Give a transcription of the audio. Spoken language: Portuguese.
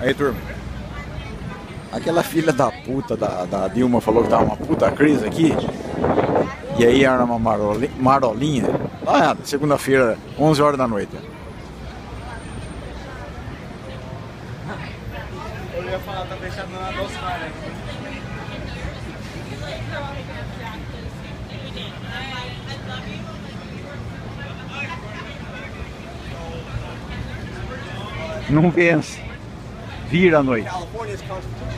Aí, turma. Aquela filha da puta da Dilma falou que tava uma puta crise aqui. E aí era uma marolinha. Ah, segunda-feira, 11 horas da noite. Eu ia falar, tá fechado na nossa área. Não vence. Vira a noite. California's constitution.